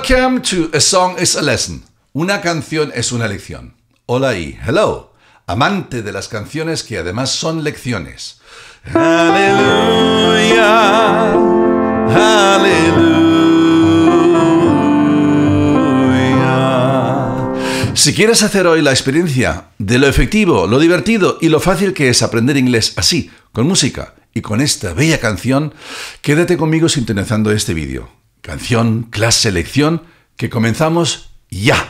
Welcome to A Song is a Lesson. Una canción es una lección. Hola y hello. Amante de las canciones que además son lecciones. Aleluya. Aleluya. Si quieres hacer hoy la experiencia de lo efectivo, lo divertido y lo fácil que es aprender inglés así, con música y con esta bella canción, quédate conmigo sintonizando este vídeo. Canción, clase, lección, que comenzamos ya.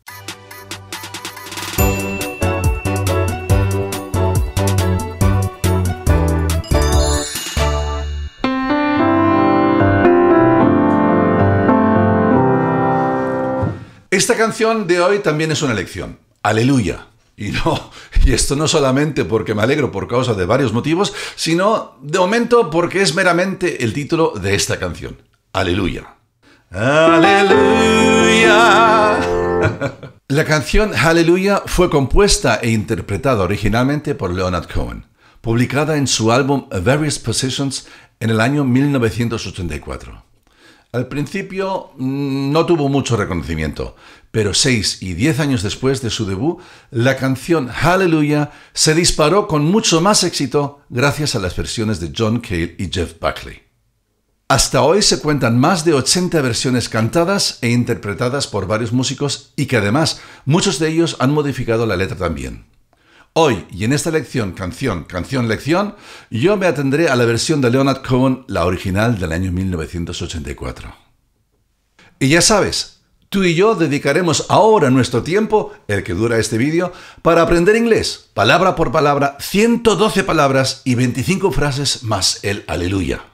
Esta canción de hoy también es una lección. Aleluya. Y esto no solamente porque me alegro por causa de varios motivos, sino de momento porque es meramente el título de esta canción. Aleluya. Aleluya. La canción Hallelujah fue compuesta e interpretada originalmente por Leonard Cohen, publicada en su álbum Various Positions en el año 1984. Al principio no tuvo mucho reconocimiento, pero 6 y 10 años después de su debut, la canción Hallelujah se disparó con mucho más éxito gracias a las versiones de John Cale y Jeff Buckley. Hasta hoy se cuentan más de 80 versiones cantadas e interpretadas por varios músicos y que además muchos de ellos han modificado la letra también. Hoy, y en esta lección, canción, lección, yo me atendré a la versión de Leonard Cohen, la original del año 1984. Y ya sabes, tú y yo dedicaremos ahora nuestro tiempo, el que dura este vídeo, para aprender inglés, palabra por palabra, 112 palabras y 25 frases más el aleluya.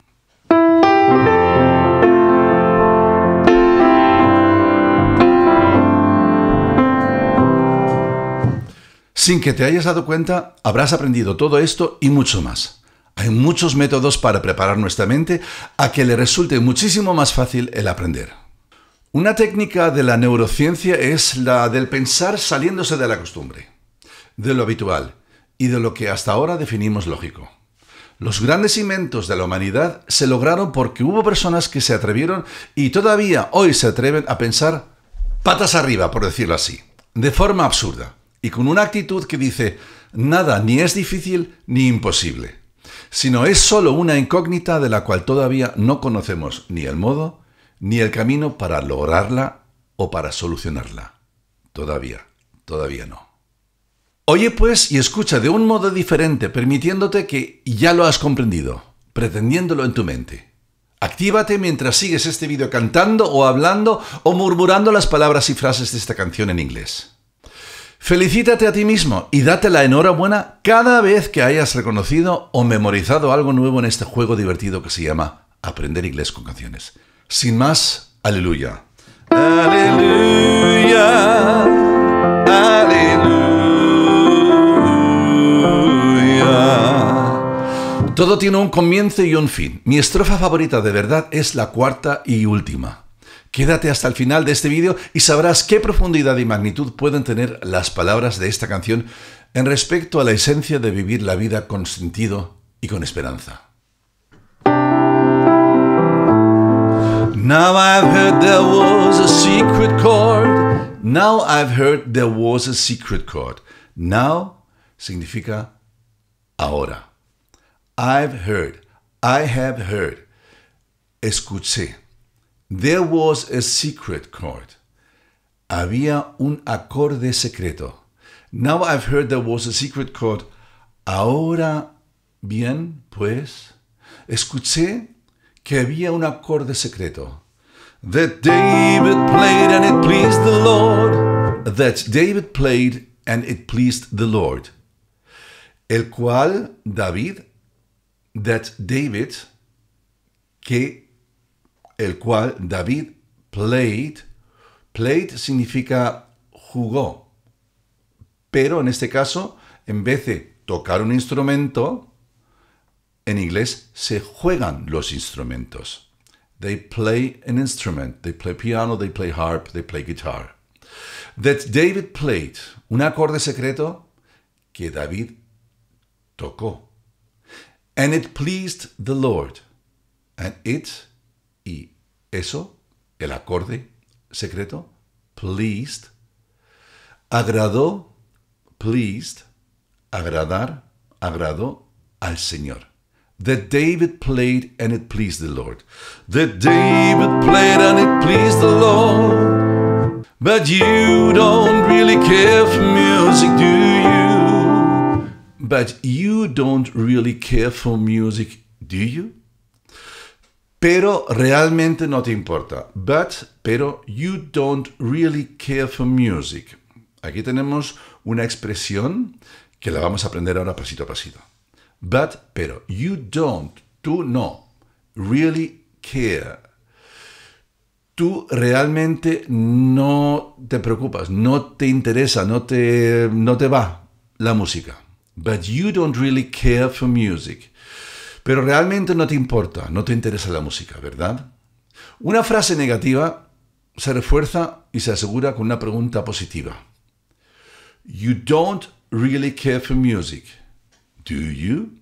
Sin que te hayas dado cuenta, habrás aprendido todo esto y mucho más. Hay muchos métodos para preparar nuestra mente a que le resulte muchísimo más fácil el aprender. Una técnica de la neurociencia es la del pensar saliéndose de la costumbre, de lo habitual y de lo que hasta ahora definimos lógico. Los grandes inventos de la humanidad se lograron porque hubo personas que se atrevieron y todavía hoy se atreven a pensar patas arriba, por decirlo así, de forma absurda. Y con una actitud que dice, nada ni es difícil ni imposible, sino es solo una incógnita de la cual todavía no conocemos ni el modo ni el camino para lograrla o para solucionarla. Todavía no. Oye pues y escucha de un modo diferente, permitiéndote que ya lo has comprendido, pretendiéndolo en tu mente. Actívate mientras sigues este vídeo cantando o hablando o murmurando las palabras y frases de esta canción en inglés. Felicítate a ti mismo y date la enhorabuena cada vez que hayas reconocido o memorizado algo nuevo en este juego divertido que se llama Aprender Inglés con Canciones. Sin más, aleluya. Aleluya. Aleluya. Todo tiene un comienzo y un fin. Mi estrofa favorita de verdad es la cuarta y última. Quédate hasta el final de este vídeo y sabrás qué profundidad y magnitud pueden tener las palabras de esta canción en respecto a la esencia de vivir la vida con sentido y con esperanza. Now I've heard there was a secret chord. Now I've heard there was a secret chord. Now significa ahora. I've heard. I have heard. Escuché. There was a secret chord. Había un acorde secreto. Now I've heard there was a secret chord. Ahora bien, pues, escuché que había un acorde secreto. That David played and it pleased the Lord. That David played and it pleased the Lord. El cual David, el cual David played significa jugó, pero en este caso, en vez de tocar un instrumento, en inglés se juegan los instrumentos. They play an instrument, they play piano, they play harp, they play guitar. That David played, un acorde secreto que David tocó. And it pleased the Lord. And it, y eso, el acorde, secreto, pleased. Agradó, pleased. Agradar, agradó al Señor. That David played and it pleased the Lord. That David played and it pleased the Lord. But you don't really care for music, do you? But you don't really care for music, do you? Pero realmente no te importa. Pero you don't really care for music. Aquí tenemos una expresión que la vamos a aprender ahora pasito a pasito. Pero, you don't, tú no, really care. Tú realmente no te preocupas, no te interesa, no te va la música. But you don't really care for music. Pero realmente no te importa, no te interesa la música, ¿verdad? Una frase negativa se refuerza y se asegura con una pregunta positiva. You don't really care for music, do you?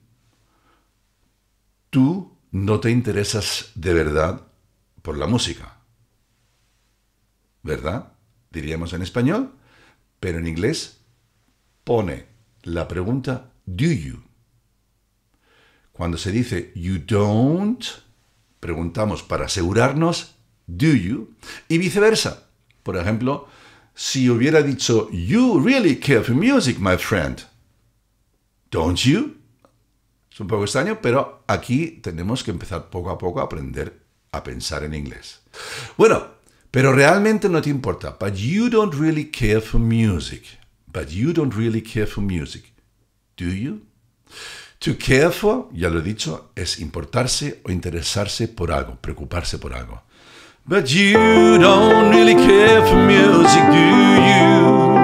Tú no te interesas de verdad por la música, ¿verdad? Diríamos en español, pero en inglés pone la pregunta do you. Cuando se dice you don't, preguntamos para asegurarnos do you y viceversa. Por ejemplo, si hubiera dicho you really care for music, my friend, don't you? Es un poco extraño, pero aquí tenemos que empezar poco a poco a aprender a pensar en inglés. Bueno, pero realmente no te importa. But you don't really care for music. But you don't really care for music. Do you? To care for, ya lo he dicho, es importarse o interesarse por algo, preocuparse por algo. But you don't really care for music, do you?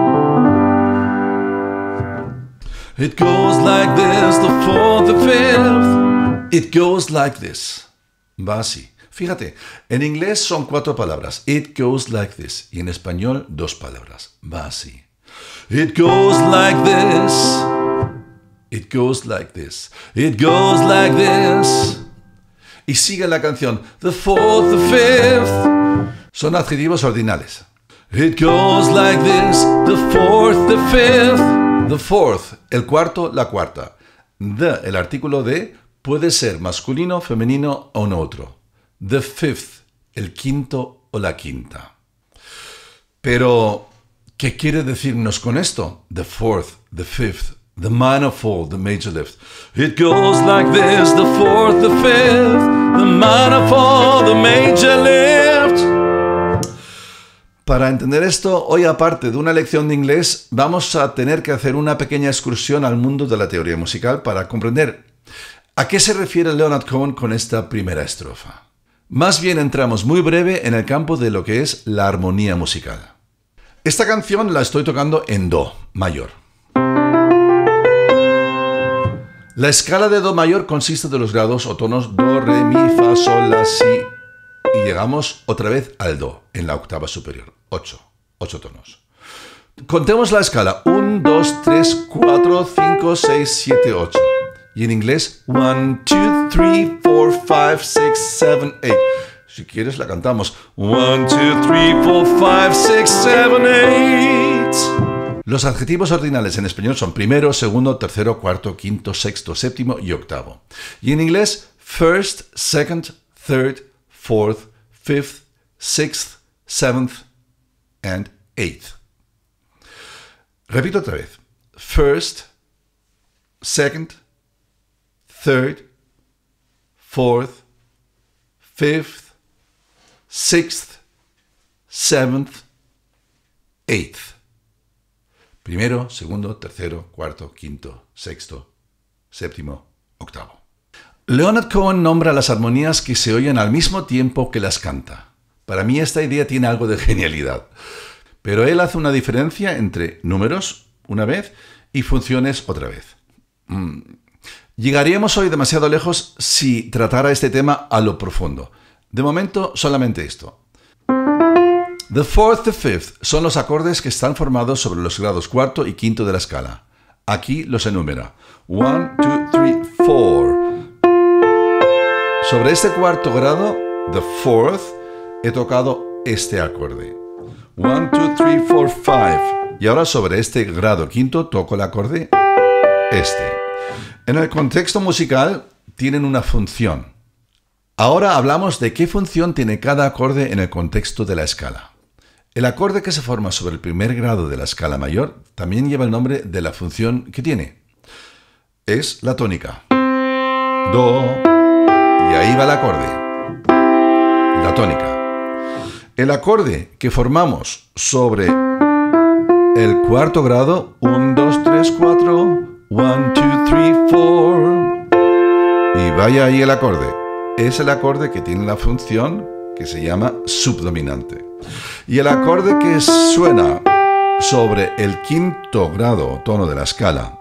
It goes like this, the fourth, the fifth. It goes like this. Va así. Fíjate, en inglés son 4 palabras. It goes like this. Y en español 2 palabras. Va así. It goes like this. It goes like this. It goes like this. Y sigue la canción. The fourth, the fifth. Son adjetivos ordinales. It goes like this. The fourth, the fifth. The fourth, el cuarto, la cuarta. The, el artículo de, puede ser masculino, femenino o neutro. The fifth, el quinto o la quinta. Pero, ¿qué quiere decirnos con esto? The fourth, the fifth, the minor fall, the major lift. It goes like this, the fourth, the fifth, the minor fall, the major lift. Para entender esto, hoy aparte de una lección de inglés, vamos a tener que hacer una pequeña excursión al mundo de la teoría musical para comprender a qué se refiere Leonard Cohen con esta primera estrofa. Más bien entramos muy breve en el campo de lo que es la armonía musical. Esta canción la estoy tocando en Do mayor. La escala de Do mayor consiste de los grados o tonos Do, Re, Mi, Fa, Sol, La, Si. Y llegamos otra vez al Do, en la octava superior. 8 tonos. Contemos la escala. 1, 2, 3, 4, 5, 6, 7, 8. Y en inglés, 1, 2, 3, 4, 5, 6, 7, 8. Si quieres la cantamos. 1, 2, 3, 4, 5, 6, 7, 8. Los adjetivos ordinales en español son primero, segundo, tercero, cuarto, quinto, sexto, séptimo y octavo. Y en inglés, first, second, third, fourth, fifth, sixth, seventh, and eighth. Repito otra vez. First, second, third, fourth, fifth, sixth, seventh, eighth. Primero, segundo, tercero, cuarto, quinto, sexto, séptimo, octavo. Leonard Cohen nombra las armonías que se oyen al mismo tiempo que las canta. Para mí esta idea tiene algo de genialidad. Pero él hace una diferencia entre números, una vez, y funciones, otra vez. Llegaríamos hoy demasiado lejos si tratara este tema a lo profundo. De momento, solamente esto. The fourth, the fifth son los acordes que están formados sobre los grados cuarto y quinto de la escala. Aquí los enumera. 1, 2, 3, 4. Sobre este cuarto grado, the fourth, he tocado este acorde. 1, 2, 3, 4, 5. Y ahora sobre este grado quinto toco el acorde este. En el contexto musical tienen una función. Ahora hablamos de qué función tiene cada acorde en el contexto de la escala. El acorde que se forma sobre el primer grado de la escala mayor también lleva el nombre de la función que tiene. Es la tónica. Do. Y ahí va el acorde. La tónica. El acorde que formamos sobre el cuarto grado, 1, 2, 3, 4, 1, 2, 3, 4, y vaya ahí el acorde. Es el acorde que tiene la función que se llama subdominante. Y el acorde que suena sobre el quinto grado o tono de la escala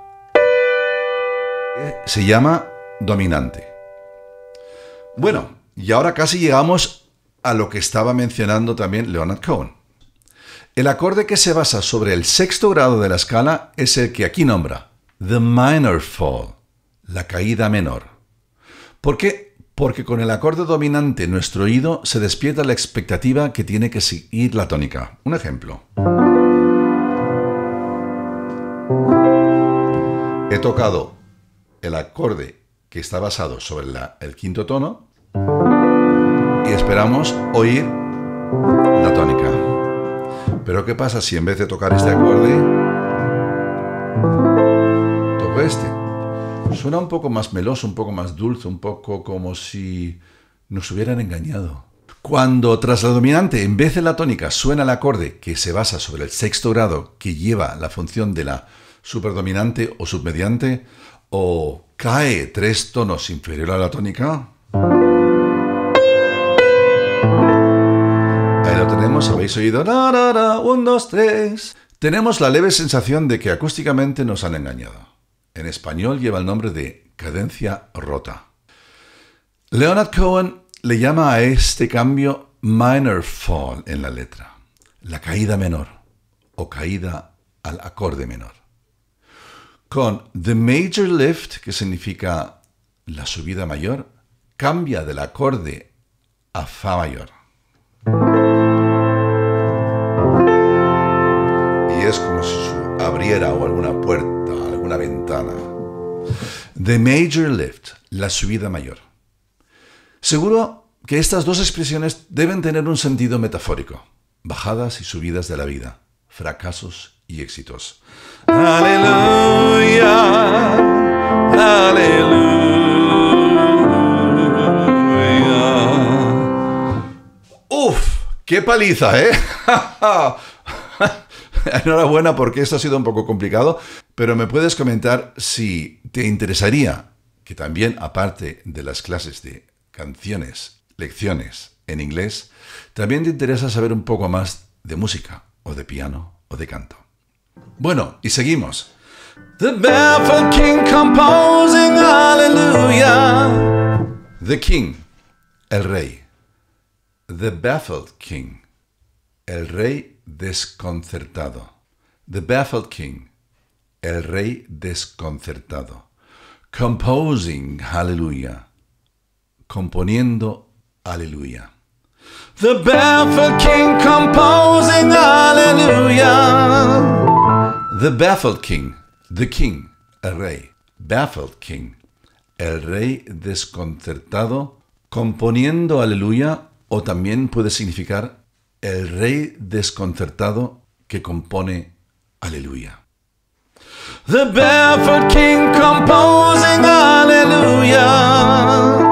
se llama dominante. Bueno, y ahora casi llegamos a lo que estaba mencionando también Leonard Cohen. El acorde que se basa sobre el sexto grado de la escala es el que aquí nombra, the minor fall, la caída menor. ¿Por qué? Porque con el acorde dominante nuestro oído se despierta la expectativa que tiene que seguir la tónica. Un ejemplo. He tocado el acorde que está basado sobre el quinto tono y esperamos oír la tónica. Pero ¿qué pasa si en vez de tocar este acorde toco este? Suena un poco más meloso, un poco más dulce, un poco como si nos hubieran engañado. Cuando tras la dominante, en vez de la tónica, suena el acorde que se basa sobre el sexto grado, que lleva la función de la superdominante o submediante, o cae 3 tonos inferior a la tónica, ahí lo tenemos, habéis oído, 1, 2, 3. Tenemos la leve sensación de que acústicamente nos han engañado. En español lleva el nombre de cadencia rota. Leonard Cohen le llama a este cambio minor fall en la letra, la caída menor o caída al acorde menor. Con the major lift, que significa la subida mayor, cambia del acorde a fa mayor. Y es como si abriera o alguna puerta, alguna ventana. The major lift, la subida mayor. Seguro que estas dos expresiones deben tener un sentido metafórico. Bajadas y subidas de la vida, fracasos y éxitos. Aleluya, aleluya. ¡Uf! ¡Qué paliza, eh! Enhorabuena porque esto ha sido un poco complicado, pero me puedes comentar si te interesaría que también, aparte de las clases de canciones, lecciones en inglés, también te interesa saber un poco más de música, o de piano, o de canto. Bueno, y seguimos. The baffled king composing hallelujah. The king, el rey. The baffled king, el rey desconcertado. The baffled king, el rey desconcertado. Composing hallelujah, componiendo aleluya. The baffled king composing hallelujah. The baffled king, the king, el rey. Baffled king, el rey desconcertado, componiendo aleluya, o también puede significar el rey desconcertado que compone aleluya. The baffled king composing hallelujah.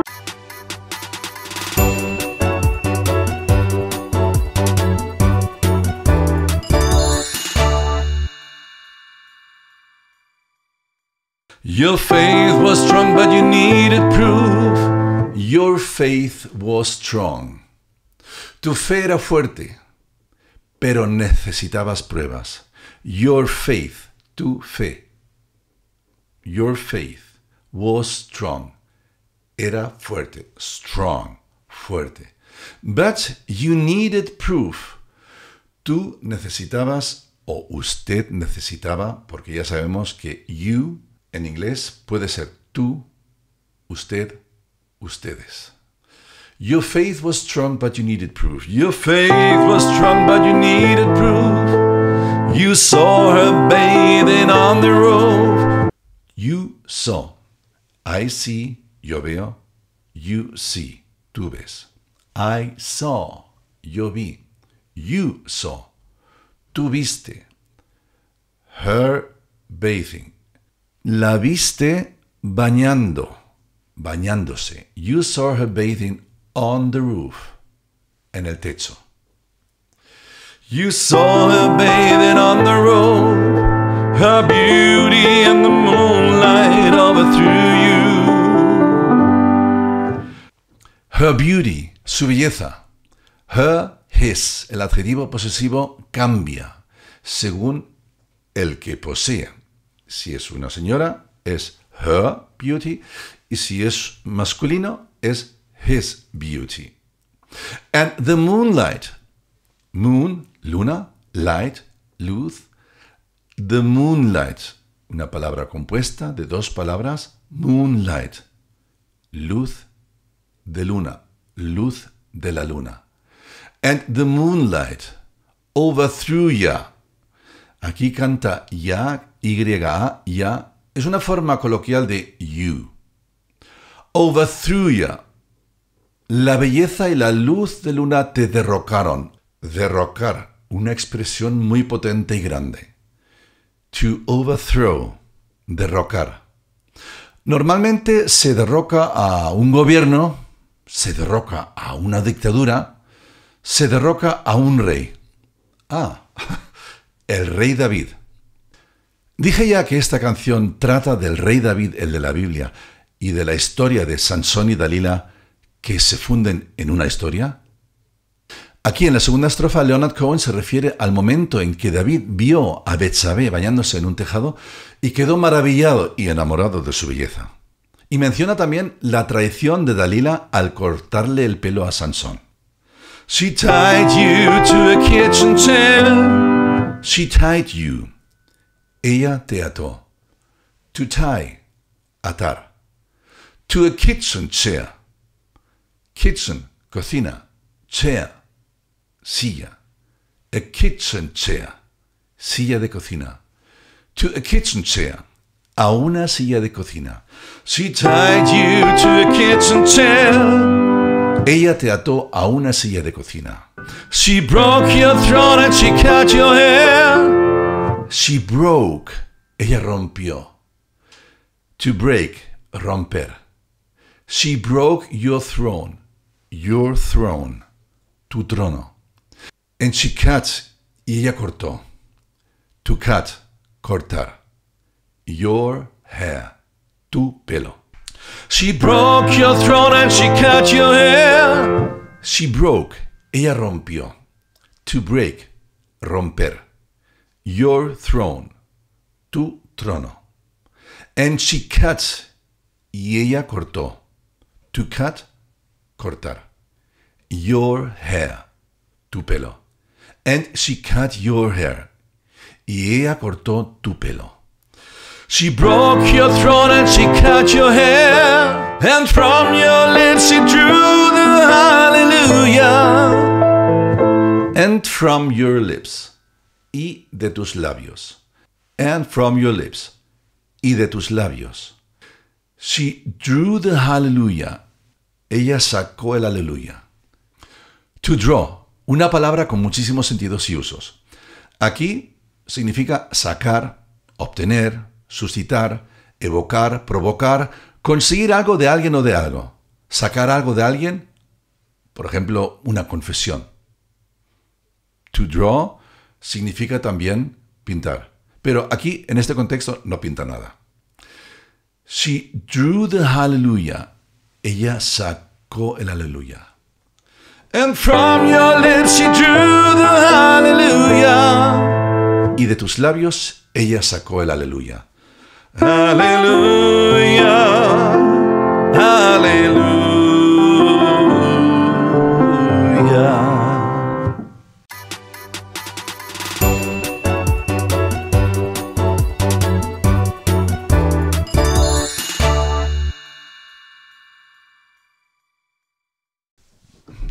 Your faith was strong, but you needed proof. Your faith was strong. Tu fe era fuerte, pero necesitabas pruebas. Your faith, tu fe. Your faith was strong. Era fuerte, strong, fuerte. But you needed proof. Tú necesitabas, o usted necesitaba, porque ya sabemos que you en inglés puede ser tú, usted, ustedes. Your faith was strong, but you needed proof. Your faith was strong, but you needed proof. You saw her bathing on the roof. You saw. I see, yo veo. You see, tú ves. I saw, yo vi. You saw, tú viste. Her bathing. La viste bañándose. You saw her bathing on the roof. En el techo. You saw her bathing on the roof. Her beauty and the moonlight overthrew you. Her beauty, su belleza. Her, his, el adjetivo posesivo cambia según el que posee. Si es una señora, es her beauty. Y si es masculino, es his beauty. And the moonlight. Moon, luna. Light, luz. The moonlight. Una palabra compuesta de dos palabras. Moonlight. Luz de luna. Luz de la luna. And the moonlight overthrew ya. Aquí canta ya, Y-A, ya. Es una forma coloquial de you. Overthrew ya. La belleza y la luz de luna te derrocaron. Derrocar, una expresión muy potente y grande. To overthrow, derrocar. Normalmente se derroca a un gobierno, se derroca a una dictadura, se derroca a un rey. Ah, el rey David. Dije ya que esta canción trata del rey David, el de la Biblia, y de la historia de Sansón y Dalila que se funden en una historia. Aquí en la segunda estrofa, Leonard Cohen se refiere al momento en que David vio a Betsabé bañándose en un tejado y quedó maravillado y enamorado de su belleza. Y menciona también la traición de Dalila al cortarle el pelo a Sansón. She tied you to a kitchen chair. She tied you. Ella te ató. To tie, atar. To a kitchen chair. Kitchen, cocina. Chair, silla. A kitchen chair. Silla de cocina. To a kitchen chair. A una silla de cocina. She tied you to a kitchen chair. Ella te ató a una silla de cocina. She broke your throat and she cut your hair. She broke. Ella rompió. To break, romper. She broke your throne. Your throne. Tu trono. And she cut. Y ella cortó. To cut, cortar. Your hair. Tu pelo. She broke your throne and she cut your hair. She broke. Ella rompió. To break. Romper. Your throne. Tu trono. And she cut. Y ella cortó. To cut. Cortar. Your hair. Tu pelo. And she cut your hair. Y ella cortó tu pelo. She broke your throat and she cut your hair. And from your lips she drew the hallelujah. And from your lips. Y de tus labios. And from your lips. Y de tus labios. She drew the hallelujah. Ella sacó el aleluya. To draw. Una palabra con muchísimos sentidos y usos. Aquí significa sacar, obtener, suscitar, evocar, provocar, conseguir algo de alguien o de algo. Sacar algo de alguien, por ejemplo, una confesión. To draw significa también pintar. Pero aquí, en este contexto, no pinta nada. She drew the hallelujah. Ella sacó el aleluya. And from your lips she drew the hallelujah. Y de tus labios ella sacó el aleluya. Aleluya, aleluya.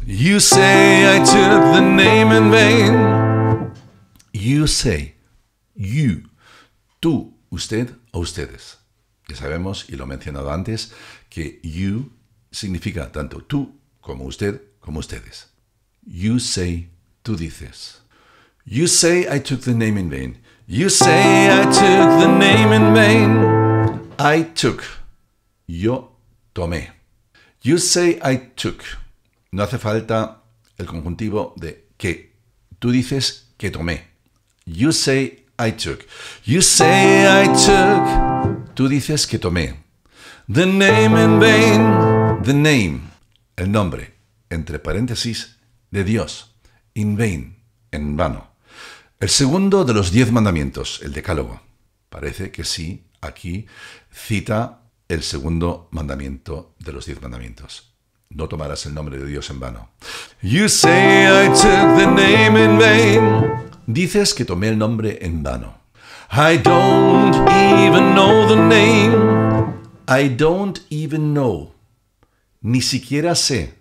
You say I took the name in vain. You say, you, tú, usted o ustedes. Ya sabemos, y lo he mencionado antes, que you significa tanto tú como usted como ustedes. You say, tú dices. You say I took the name in vain. You say I took the name in vain. I took. Yo tomé. You say I took. No hace falta el conjuntivo de que. Tú dices que tomé. You say I took. You say I took. Tú dices que tomé. The name in vain. The name. El nombre. Entre paréntesis. De Dios. In vain. En vano. El segundo de los 10 mandamientos. El decálogo. Parece que sí. Aquí cita el segundo mandamiento de los 10 mandamientos. No tomarás el nombre de Dios en vano. You say I took the name in vain. Dices que tomé el nombre en vano. I don't even know the name. I don't even know. Ni siquiera sé.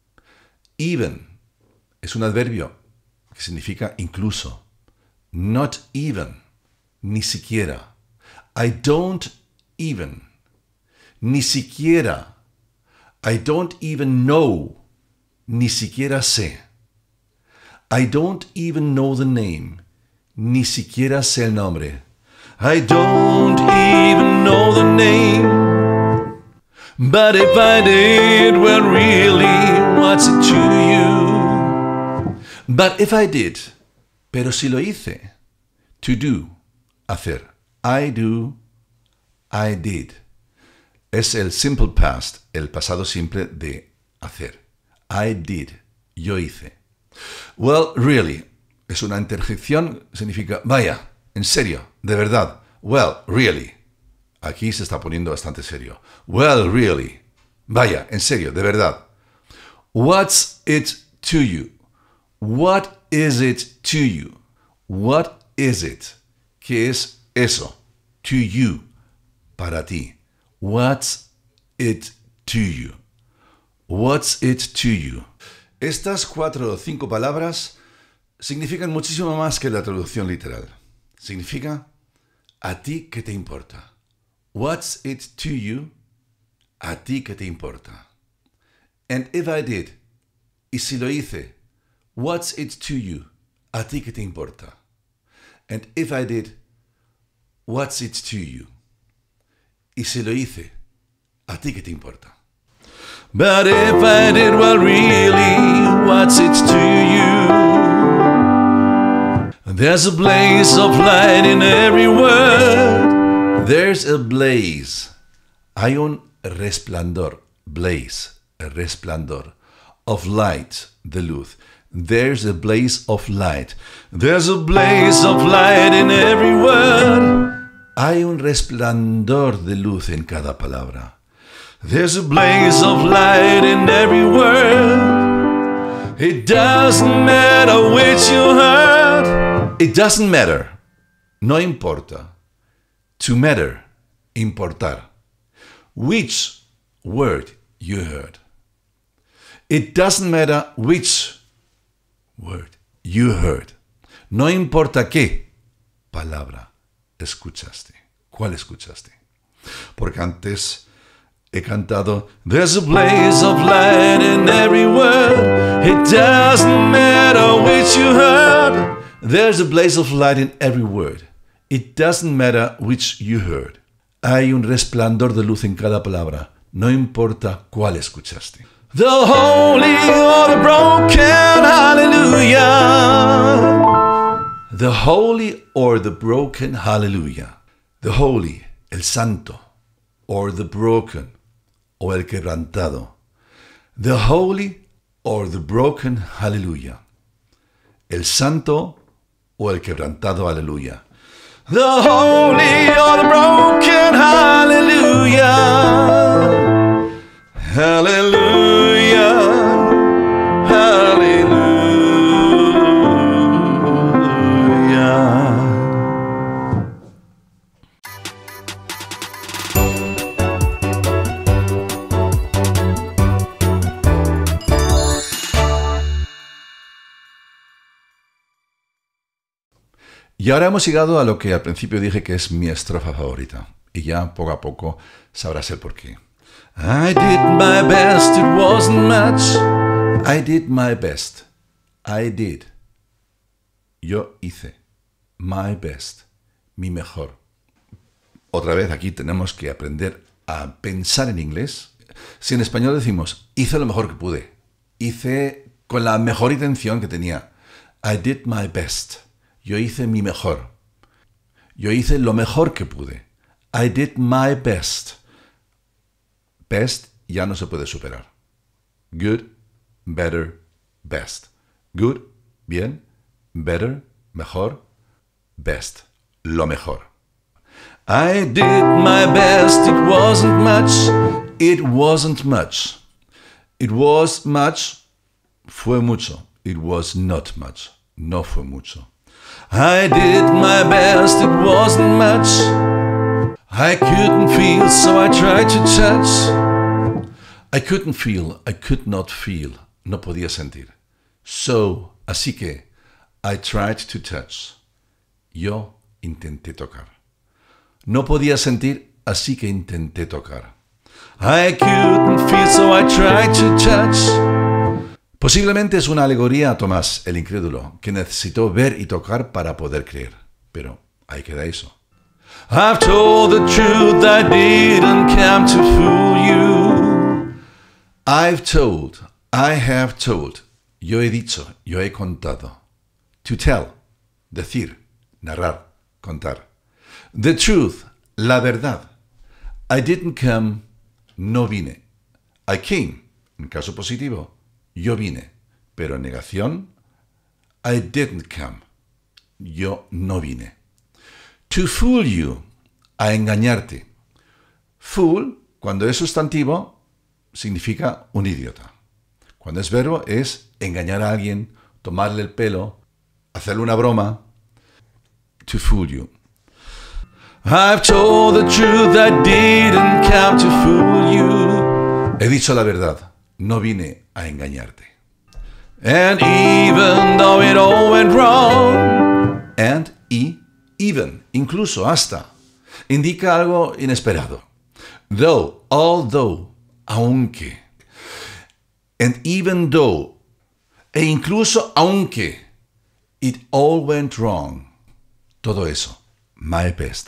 Even es un adverbio que significa incluso. Not even. Ni siquiera. I don't even. Ni siquiera. I don't even know. Ni siquiera sé. I don't even know the name. Ni siquiera sé el nombre. I don't even know the name. But if I did, well really, what's it to you? But if I did, pero si lo hice. To do, hacer. I do, I did. Es el simple past, el pasado simple de hacer. I did, yo hice. Well, really, es una interjección, significa, vaya, en serio, de verdad. Well, really. Aquí se está poniendo bastante serio. Well, really. Vaya, en serio, de verdad. What's it to you? What is it to you? What is it? ¿Qué es eso? To you, para ti. What's it to you? What's it to you? Estas 4 o 5 palabras significan muchísimo más que la traducción literal. Significa, ¿a ti qué te importa? What's it to you? ¿A ti qué te importa? And if I did, y si lo hice, what's it to you? ¿A ti qué te importa? And if I did, what's it to you? Y si lo hice, ¿a ti qué te importa? But if I did, well really, what's it to you? There's a blaze of light in every word. There's a blaze. Hay un resplandor. Blaze, resplandor. Of light, de luz. There's a blaze of light. There's a blaze of light in every word. Hay un resplandor de luz en cada palabra. There's a blaze of light in every word. It doesn't matter which you heard. It doesn't matter. No importa. To matter. Importar. Which word you heard. It doesn't matter which word you heard. No importa qué palabra escuchaste. ¿Cuál escuchaste? Porque antes he cantado There's a blaze of light in every word. It doesn't matter which you heard. There's a blaze of light in every word. It doesn't matter which you heard. Hay un resplandor de luz en cada palabra. No importa cuál escuchaste. The holy or the broken, hallelujah. The holy or the broken, hallelujah. The holy, el santo, or the broken, o el quebrantado. The holy or the broken, hallelujah. El santo o el quebrantado, aleluya. The holy or the broken, hallelujah. Hallelujah. Hallelujah. Y ahora hemos llegado a lo que al principio dije que es mi estrofa favorita. Y ya poco a poco sabrás el porqué. I did my best, it wasn't much. I did my best. I did. Yo hice. My best. Mi mejor. Otra vez aquí tenemos que aprender a pensar en inglés. Si en español decimos, hice lo mejor que pude. Hice con la mejor intención que tenía. I did my best. Yo hice mi mejor. Yo hice lo mejor que pude. I did my best. Best ya no se puede superar. Good, better, best. Good, bien. Better, mejor. Best, lo mejor. I did my best. It wasn't much. It wasn't much. It was much. Fue mucho. It was not much. No fue mucho. I did my best, it wasn't much. I couldn't feel, so I tried to touch. I couldn't feel, I could not feel. No podía sentir. So, así que, I tried to touch. Yo intenté tocar. No podía sentir, así que intenté tocar. I couldn't feel, so I tried to touch. Posiblemente es una alegoría a Tomás, el incrédulo, que necesitó ver y tocar para poder creer. Pero ahí queda eso. I've told the truth, I didn't come to fool you. I've told, I have told. Yo he dicho, yo he contado. To tell, decir, narrar, contar. The truth, la verdad. I didn't come, no vine. I came, en caso positivo. Yo vine, pero en negación, I didn't come. Yo no vine. To fool you, a engañarte. Fool, cuando es sustantivo, significa un idiota. Cuando es verbo, es engañar a alguien, tomarle el pelo, hacerle una broma. To fool you. I've told the truth, I didn't come to fool you. He dicho la verdad. No vine a engañarte. And even though it all went wrong. And, y, even, incluso, hasta. Indica algo inesperado. Though, although, aunque. And even though, e incluso aunque. It all went wrong. Todo eso, my best.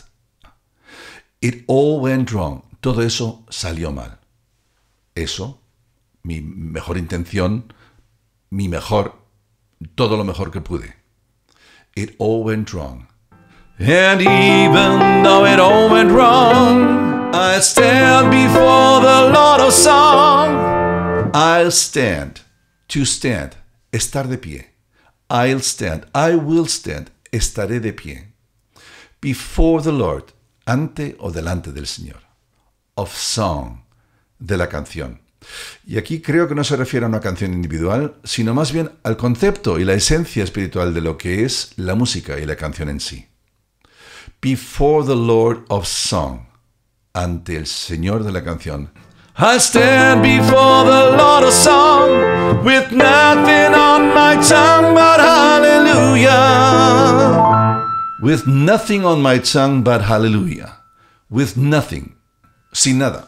It all went wrong. Todo eso salió mal. Eso, mi mejor intención, mi mejor, todo lo mejor que pude. It all went wrong. And even though it all went wrong, I stand before the Lord of song. I'll stand, to stand, estar de pie. I'll stand, I will stand, estaré de pie. Before the Lord, ante o delante del Señor. Of song, de la canción. Y aquí creo que no se refiere a una canción individual, sino más bien al concepto y la esencia espiritual de lo que es la música y la canción en sí. Before the Lord of Song, ante el Señor de la canción. I stand before the Lord of Song, with nothing on my tongue but hallelujah. With nothing on my tongue but hallelujah. With nothing, sin nada.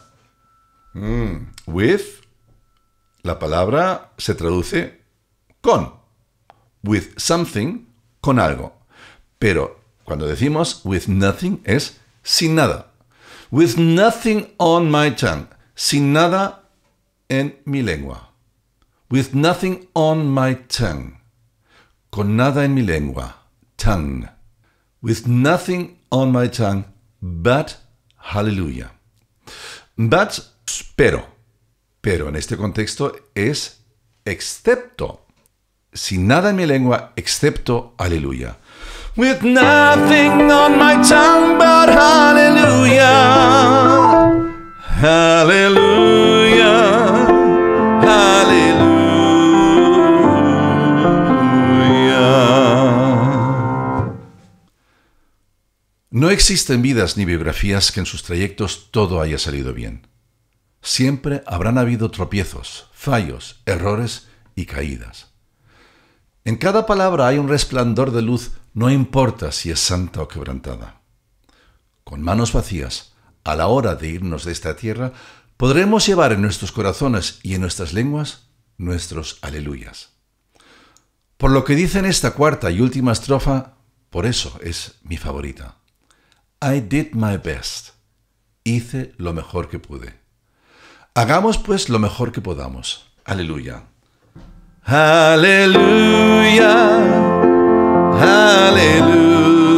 With, la palabra se traduce con. With something, con algo. Pero cuando decimos with nothing es sin nada. With nothing on my tongue. Sin nada en mi lengua. With nothing on my tongue. Con nada en mi lengua. Tongue. With nothing on my tongue but hallelujah. But, pero en este contexto es excepto. Sin nada en mi lengua excepto aleluya. With nothing on my tongue but hallelujah. Hallelujah. Hallelujah. No existen vidas ni biografías que en sus trayectos todo haya salido bien. Siempre habrán habido tropiezos, fallos, errores y caídas. En cada palabra hay un resplandor de luz, no importa si es santa o quebrantada. Con manos vacías, a la hora de irnos de esta tierra, podremos llevar en nuestros corazones y en nuestras lenguas nuestros aleluyas. Por lo que dice en esta cuarta y última estrofa, por eso es mi favorita. I did my best. Hice lo mejor que pude. Hagamos pues lo mejor que podamos. Aleluya. Aleluya. Aleluya.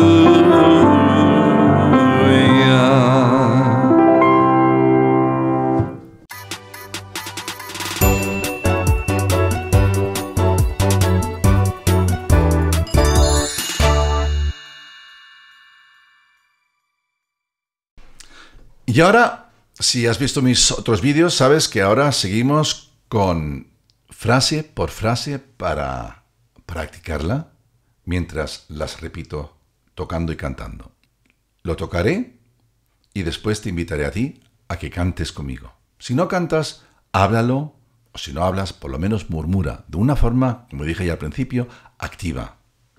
Y ahora, si has visto mis otros vídeos, sabes que ahora seguimos con frase por frase para practicarla mientras las repito tocando y cantando. Lo tocaré y después te invitaré a ti a que cantes conmigo. Si no cantas, háblalo, o si no hablas, por lo menos murmura, de una forma, como dije ya al principio, activa.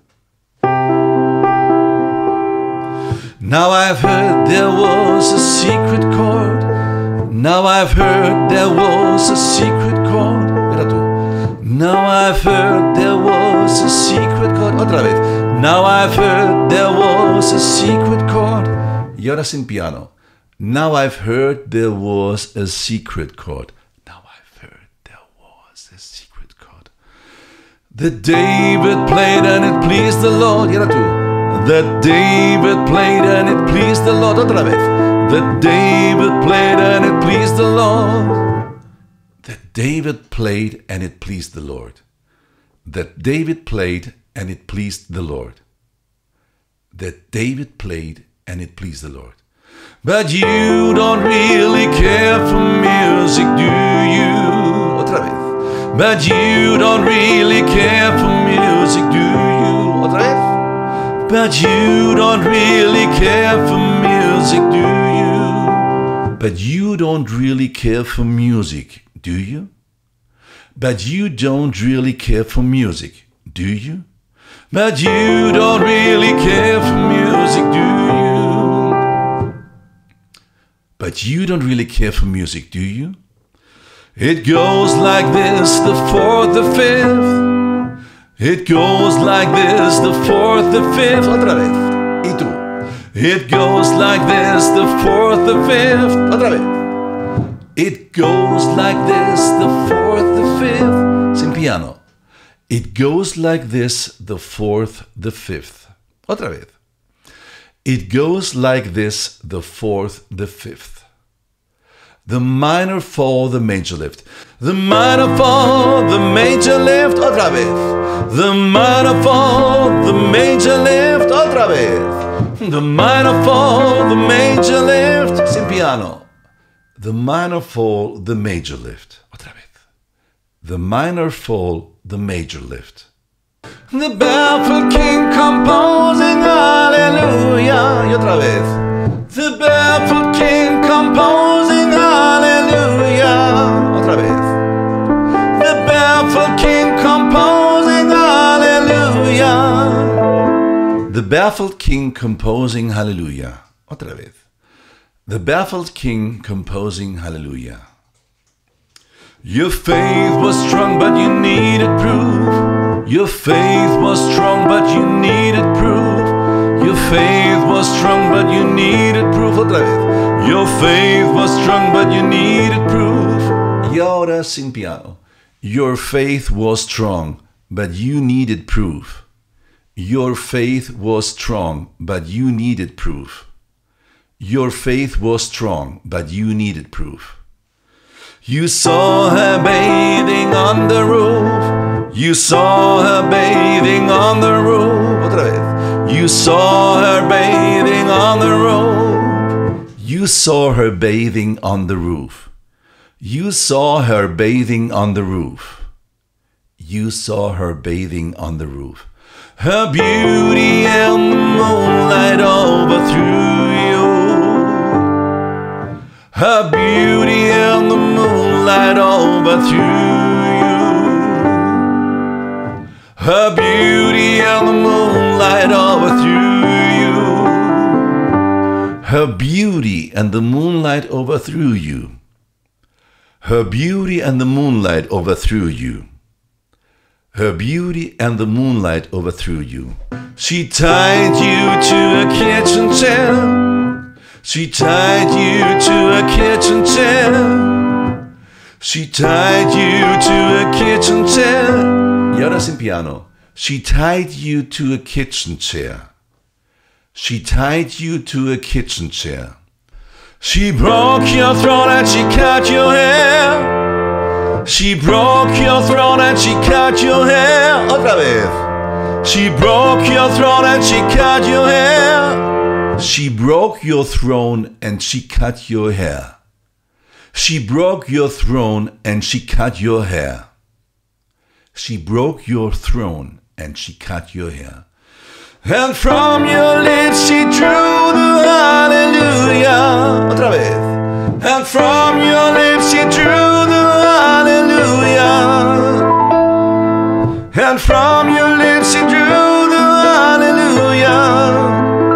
Now I've heard there was a secret chord. Now I've heard there was a secret chord. Mira tú. Now I've heard there was a secret chord. Otra vez. Now I've heard there was a secret chord. Y ahora sin piano. Now I've heard there was a secret chord. Now I've heard there was a secret chord. That David played and it pleased the Lord. Y ahora tú. That David played and it pleased the Lord. Otra vez. That David played and it pleased the Lord. That David played and it pleased the Lord. That David played and it pleased the Lord. That David played and it pleased the Lord. But you don't really care for music, do you? Otra vez. But you don't really care for music, do you? Otra vez. But you don't really care for music, do you? But you don't really care for music, do you? But you don't really care for music, do you? But you don't really care for music, do you? But you don't really care for music, do you? It goes like this, the fourth, the fifth. It goes like this, the fourth, the fifth. Otra vez. Y tú. It goes like this, the fourth, the fifth. Otra vez. It goes like this, the fourth, the fifth. Sin piano. It goes like this, the fourth, the fifth. Otra vez. It goes like this, the fourth, the fifth. The minor fall, the major lift. The minor fall, the major lift. Otra vez. The minor fall, the major lift. Otra vez. The minor fall, the major lift. Sin piano. The minor fall, the major lift. Otra vez. The minor fall, the major lift. The barefoot king composing hallelujah. Y otra vez. The barefoot king composing hallelujah. Otra vez. The barefoot king composing hallelujah. The baffled king composing hallelujah. Otra vez. The baffled king composing hallelujah. Your faith was strong, but you needed proof. Your faith was strong, but you needed proof. Your faith was strong, but you needed proof. Otra vez. Your faith was strong, but you needed proof. Y ahora sin piano. Your faith was strong, but you needed proof. Your faith was strong, but you needed proof. Your faith was strong, but you needed proof. You saw her bathing on the roof. You saw her bathing on the roof. Otra vez. You saw her bathing on the roof. You saw her bathing on the roof. You saw her bathing on the roof. You saw her bathing on the roof. Her beauty and the moonlight overthrew you. Her beauty and the moonlight overthrew you. Her beauty and the moonlight overthrew you. Her beauty and the moonlight overthrew you. Her beauty and the moonlight overthrew you. Her beauty and the moonlight overthrew you. She tied you to a kitchen chair. She tied you to a kitchen chair. She tied you to a kitchen chair. Y ahora sin piano. She tied you to a kitchen chair. She tied you to a kitchen chair. She broke your throat and she cut your hair. She broke your throat and she cut your hair. Otra vez. She broke your throat and she cut your hair. She broke your throne and she cut your hair. She broke your throne and she cut your hair. She broke your throne and she cut your hair. And from your lips she drew the hallelujah. Otra vez. And from your lips she drew the hallelujah. And from your lips she drew the hallelujah.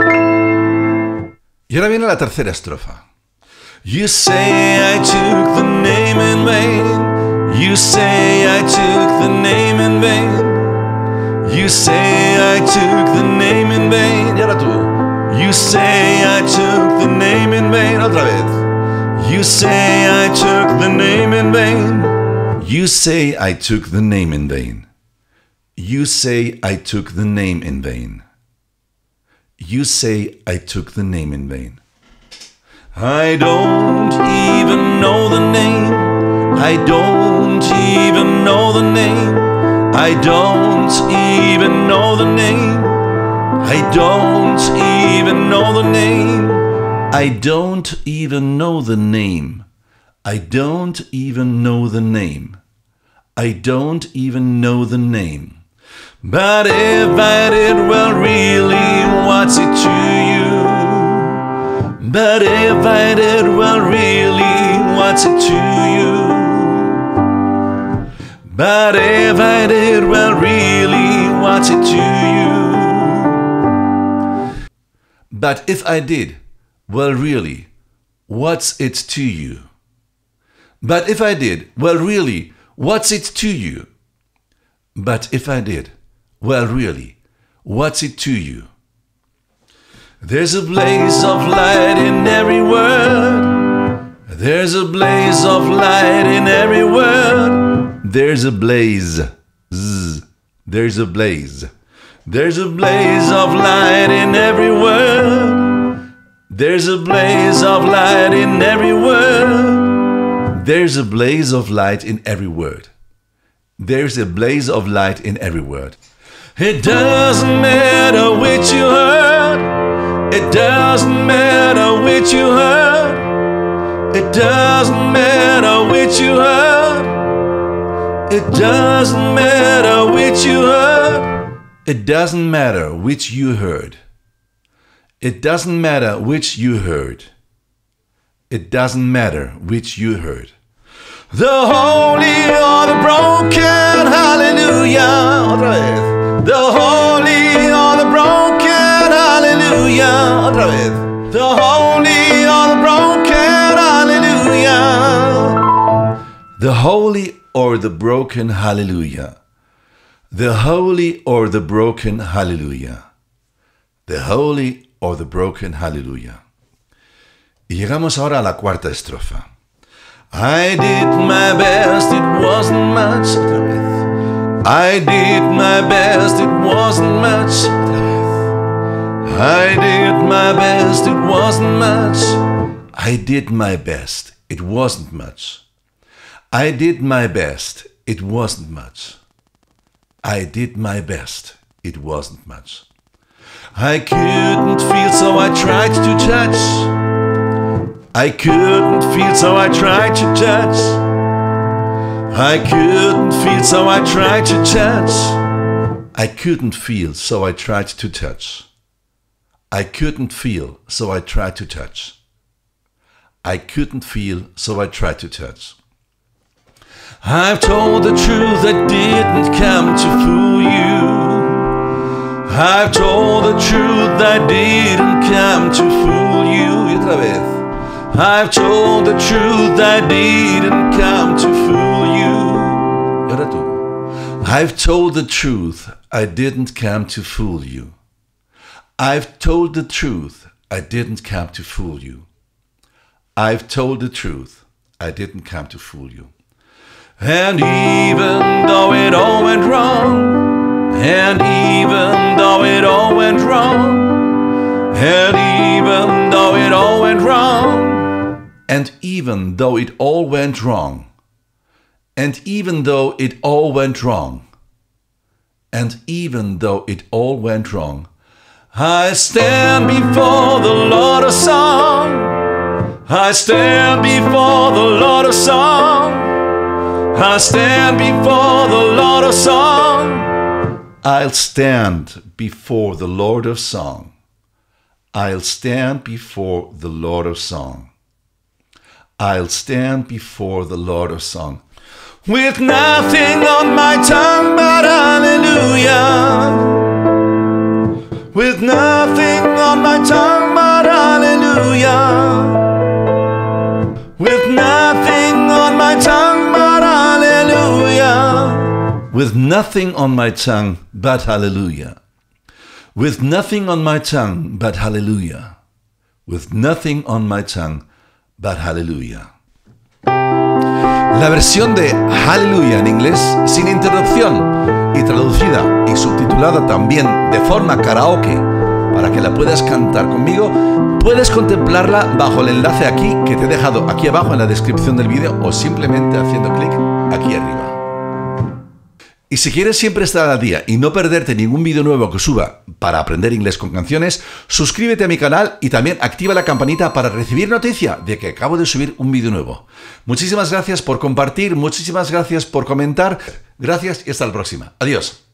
Y ahora viene la tercera estrofa. You say I took the name in vain. You say I took the name in vain. You say I took the name in vain. Y ahora tú. You say I took the name in vain. Otra vez. You say I took the name in vain. You say I took the name in vain. You say I took the name in vain. You say I took the name in vain. I don't even know the name. I don't even know the name. I don't even know the name. I don't even know the name. I don't even know the name. I don't even know the name. I don't even know the name. But if I did, well, really, what's it to you? But if I did, well, really, what's it to you? But if I did, well, really, what's it to you? But if I did, well, really, what's it to you? But if I did, well, really, what's it to you? But if I did, well, really, what's it to you? There's a blaze of light in every word. There's a blaze of light in every word. There's a blaze. Zzz. There's a blaze. There's a blaze of light in every word. There's a blaze of light in every word. There's a blaze of light in every word. There's a blaze of light in every word. It doesn't matter which you heard. It doesn't matter which you heard. It doesn't matter which you heard. It doesn't matter which you heard. It doesn't matter which you heard. It doesn't matter which you heard. It doesn't matter which you heard. The holy or the broken, hallelujah. Otra vez. The holy or the broken, hallelujah. Otra vez. The holy or the broken, hallelujah. The holy or the broken, hallelujah. The holy or the broken, hallelujah. The holy or the broken, hallelujah. Y llegamos ahora a la cuarta estrofa. I did my best, it wasn't much. Otra vez. I did my best, it wasn't much. I did my best, it wasn't much. I did my best, it wasn't much. I did my best, it wasn't much. I did my best, it wasn't much. I couldn't feel, so I tried to touch. I couldn't feel, so I tried to touch. I couldn't feel, so I tried to touch. I couldn't feel, so I tried to touch. I couldn't feel, so I tried to touch. I couldn't feel, so I tried to touch. I've told the truth, I didn't come to fool you. I've told the truth, I didn't come to fool you. Y otra vez. I've told the truth, I didn't come to fool you. Y ahora tú. I've told the truth, I didn't come to fool you. I've told the truth, I didn't come to fool you. I've told the truth, I didn't come to fool you. And even though it all went wrong, and even though it all went wrong, and even though it all went wrong, and even though it all went wrong, and even though it all went wrong, and even though it all went wrong, I stand before the Lord of song. I stand before the Lord of song. I stand before the Lord of song. I'll stand before the Lord of song. I'll stand before the Lord of song. I'll stand before the Lord of song. With nothing on my tongue but hallelujah. With nothing on my tongue but hallelujah. With nothing on my tongue but hallelujah. With nothing on my tongue but hallelujah. With nothing on my tongue but hallelujah. With nothing on my tongue but hallelujah. La versión de Hallelujah en inglés sin interrupción y traducida y subtitulada también de forma karaoke para que la puedas cantar conmigo, puedes contemplarla bajo el enlace aquí que te he dejado aquí abajo en la descripción del vídeo o simplemente haciendo clic aquí arriba. Y si quieres siempre estar al día y no perderte ningún vídeo nuevo que suba para aprender inglés con canciones, suscríbete a mi canal y también activa la campanita para recibir noticia de que acabo de subir un vídeo nuevo. Muchísimas gracias por compartir, muchísimas gracias por comentar, gracias y hasta la próxima. Adiós.